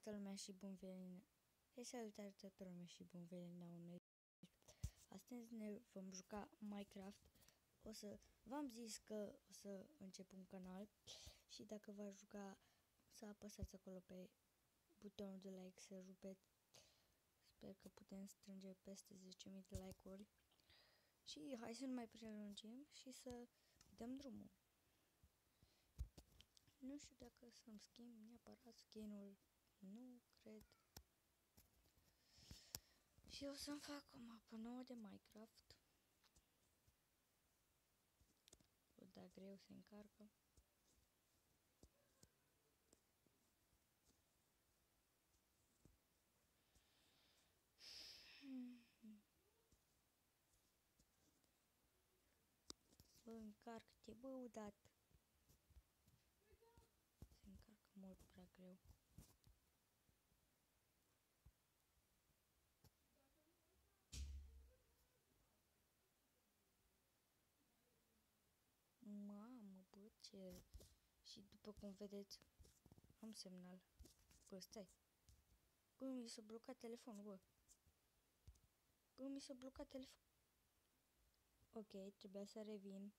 toată lumea și bun venit. Hei, salutare toată lumea și bun venit la un nou. Astăzi ne vom juca Minecraft. V-am zis că o să încep un canal și dacă v-ați juca să apăsați acolo pe butonul de like, să rupeți. Sper că putem strânge peste 10.000 de like-uri. Și hai să nu mai prelungim și să dăm drumul. Nu știu dacă să-mi schimb neapărat skin-ul. Nu cred. Și o să-mi fac o mapă nouă de Minecraft. O da greu se încarcă. Bă, încarcă-te, bă, udat. Se încarcă mult prea greu. Mamă, bă, ce... Și după cum vedeți, am semnal. Bă, stai. Bă, mi s-a blocat telefonul, bă. Bă, mi s-a blocat telefonul. Ok, trebuia să revin.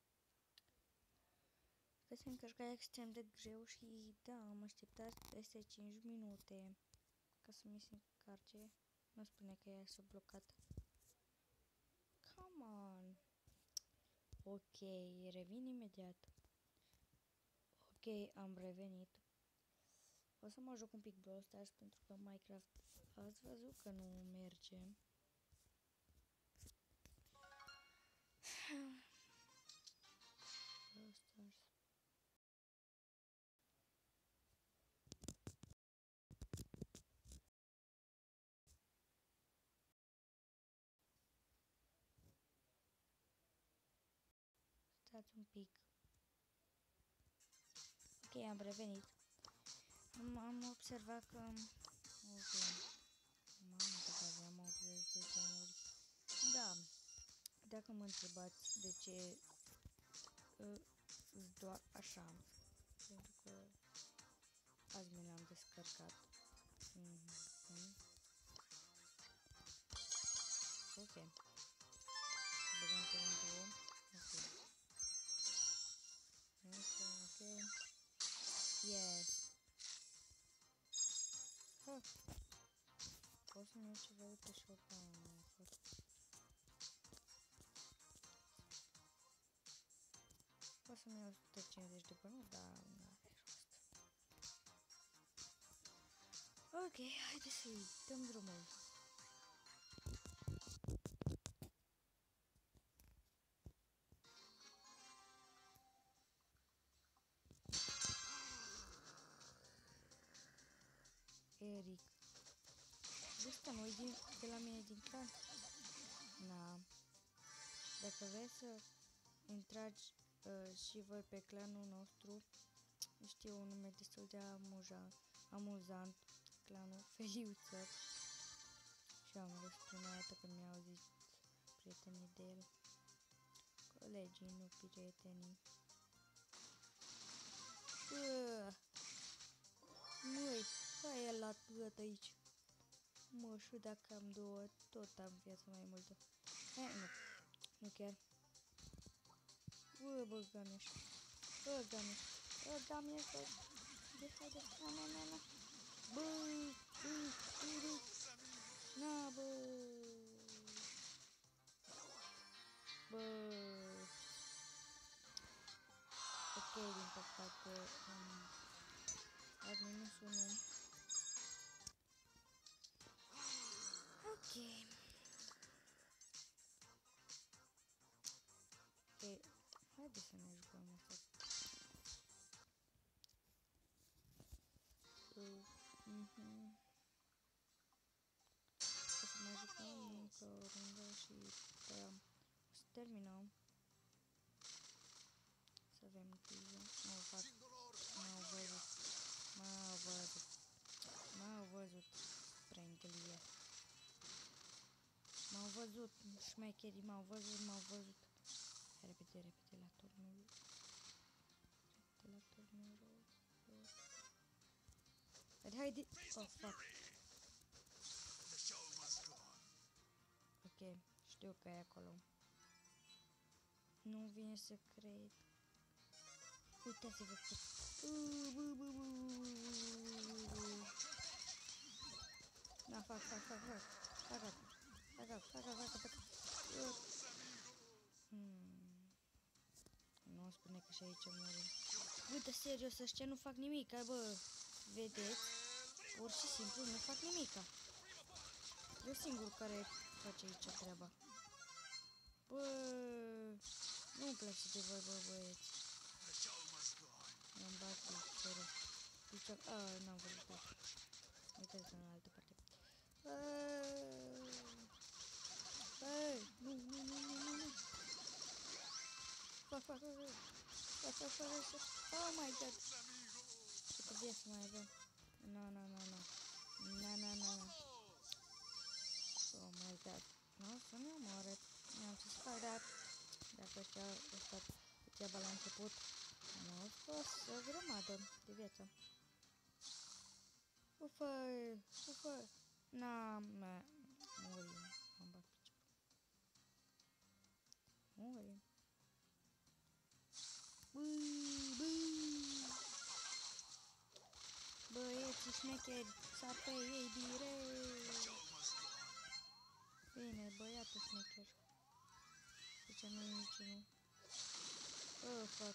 Că se încărca extrem de greu și da, am așteptat peste 5 minute ca să mi se încarce. Nu spune că ea s-a blocat. Come on. Ok, revin imediat. Ok, am revenit. O să mă joc un pic Brawl Stars pentru că Minecraft ați văzut că nu merge. Brawl Stars. Stați un pic. Ok, am revenit. Am observat că... Ok. Mamă, că aveam 80 de gemuri. Da. Dacă mă întrebați de ce îți doar așa, pentru că azi mi l-am descărcat. Ok. Băgăm pe un duo. Ok. Yes. Pot să-mi iau ceva de pe shop. Pot să-mi iau 150 de bani, dar nu are rost. Ok, haideți să-i dăm drumul. Eric. Ăsta nu-i de la mine din clan? Na. Dacă vreți să intrați și voi pe clanul nostru, știu un nume destul de amuzant, clanul Feliuță. Și am râs prima dată când mi-au zis prietenii de el. Colegii, nu prietenii. Măi, hai el la gât aici. Mă, și dacă am două, tot am viață mai multă. Nu, nu chiar. Bă, Ganeș. Bă, Ganeș, bă. Haide, na. Bă. Na, bă. Bă. Ok, din păcate, adminusul nu. Ok. Ok, haide să ne jucăm asta. O să mai jucăm încă o rundă și o să terminăm. Să avem grijă. M-au văzut. Sprenghelie. M-au văzut. Șmecherii m-au văzut. Hai, repede la turnul. Haide. Oh, fuck. Ok, știu că e acolo. Nu vine să cred. Uitați-vă cât. Da, fac. Nu spune că și aici murim. Uite, serios, ăștia nu fac nimica, bă. Vedeți? Pur și simplu nu fac nimica. Eu singur care face aici treaba. Bă, nu-mi place de voi, bă, băieți. Mi-am bat picior. N-am văzut. Uitați în altă parte. Nu. Fac. Oh my god. Ce trebuie să mai avem? No. Oh my god. Nu, să ne omoare. N-am ce să fac, dar dacă ce-a stat degeaba la început, nu a fost o grămadă de viață. Ufă. Murim. Am bat piciorul. Murim. Băieții șmecheri, sar pe ei direct. Bine, băiatul șmecher. De ce nu e niciunul? Oh, fuck.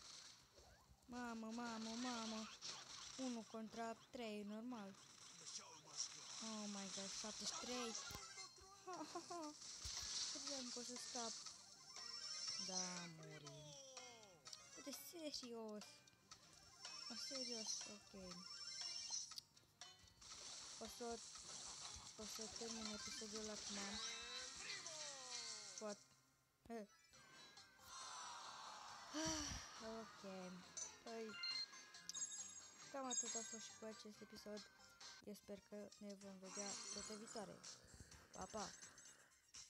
Mamă. 1 contra 3, normal. Oh my god, 73. Credeam că o să scap. Da, murim. Uite, serios. Serios, ok. O să termin episodul acum. Poate. Ok. Păi, cam atât a fost și cu acest episod. Eu sper că ne vom vedea data viitoare. Pa!